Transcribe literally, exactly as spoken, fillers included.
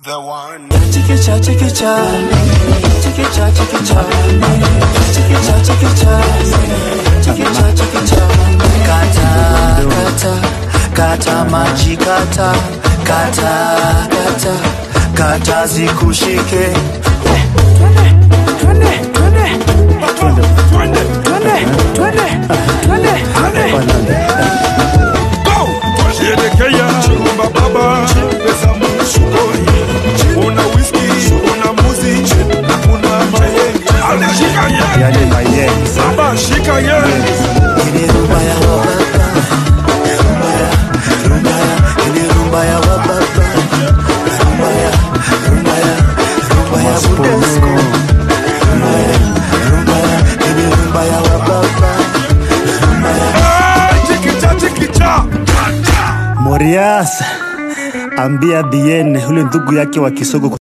The one. Chikicha, chikicha, chikicha, chikicha, chikicha, chikicha, chikicha, chikicha. Kata, kata, kata maji kata, kata, kata, kata zikushike. Twende, twende, twende, twende, twende, twende, twende, twende. Go! Sherekea, chumba baba, pesa mshukoni. Una whisky, una muzi, na una mayenge. Ale shika ye. Yale mayenge. Baba shika ye. Ile rumba ya wababa, rumba ya, rumba ya, ile rumba ya wababa, rumba ya, rumba ya, rumba ya Budesco, rumba ya, rumba ya, ile rumba ya wababa, rumba ya. Hey, chikicha, chikicha. Morias ambia Bien ule ndugu yake wa Kisogo